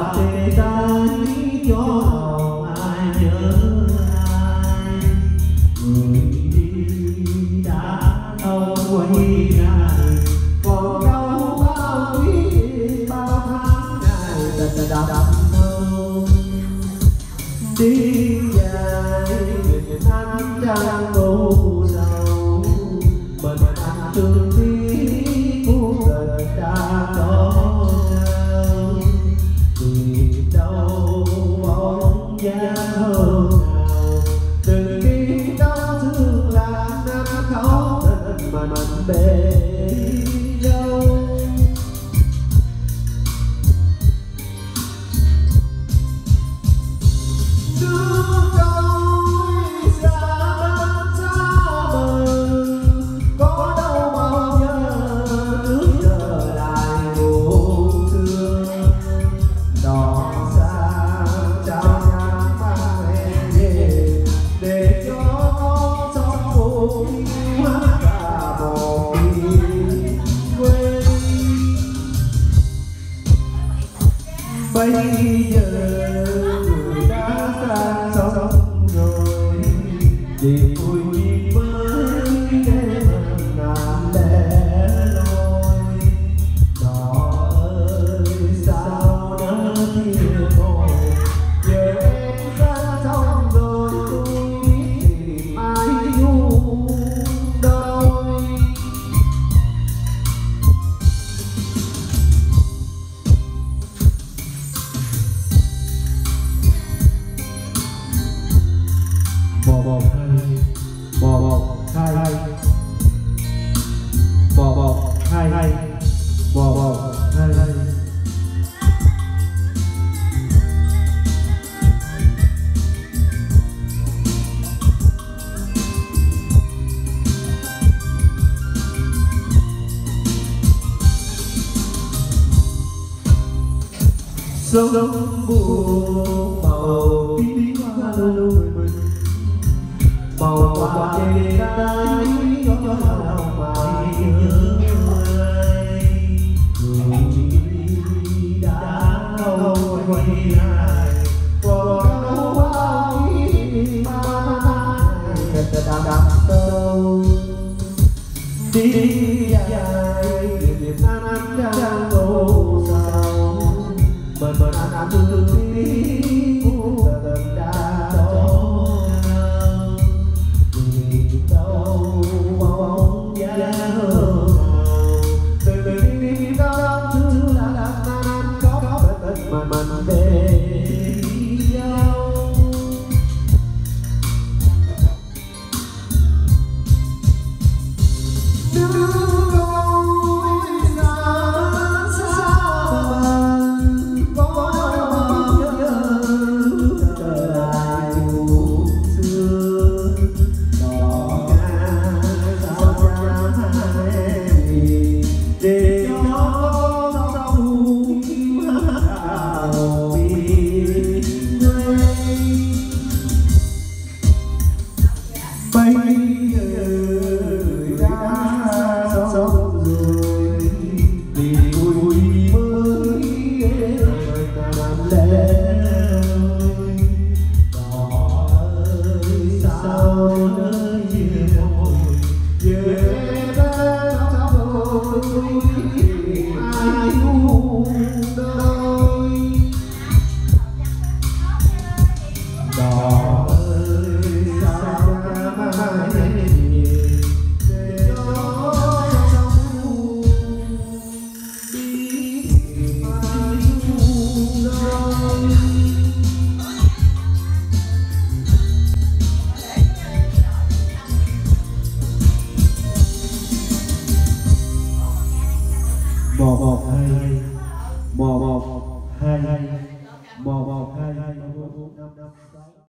quà tê tái cho lòng ai nhớ ai. Người đi đã đâu quay lại, còn đâu bao quý bao tháng ngày đậm thơm. Đi dài miền Nam trăng ngô sầu, mình ăn tương tí cuộc đời đã có nhau. Vì đâu bóng dáng hơn nào, từ khi đau thương là năm khóc nên mà mình bề đâu. Bây giờ người đã xa sống rồi, vì tôi chỉ mới để làm lẻ loi. Đó ơi sao đã thiệt rồi, giờ em xa xong rồi tôi biết tìm ai yêu đôi. Bò bò hai, bò bò hai, bò bò hai, bò bò hai. Sông buồn màu tím hoa lôi mình, màu hoa tê tái cho lòng ai nhớ ai. Người đi đã đâu quay lại, còn đâu bao quý bao đậm sâu. Đi dài Việt Nam trăng ngô sầu, mình ăn tương tí cuộc đời đã có nhau. Vì đâu bóng dáng hơn nào, từ khi đó thương là năm có tình mà mình bên nhau. Bây giờ người đã sống rồi, vì tôi mới làm lẽ loi. Đó ơi sao nơi chia đôi, giờ em đã sống rồi tôi biết ai yêu đôi. Đó ơi sao bò bò hai, bò bò hai, bò bò hai.